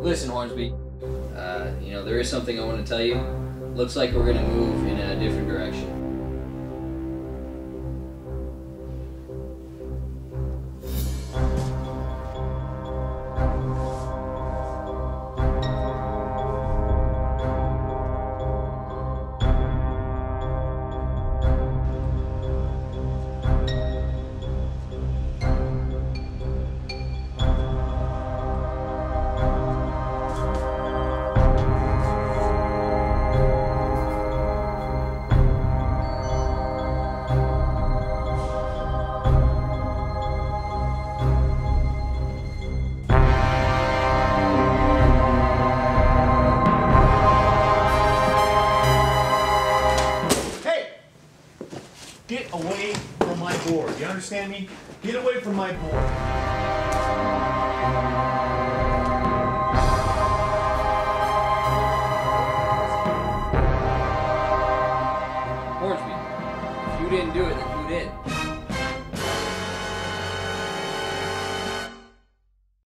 Listen, Hornsby, there is something I want to tell you. Looks like we're going to move in a different direction. Get away from my board. You understand me? Get away from my board. Hornsby, if you didn't do it, then who did?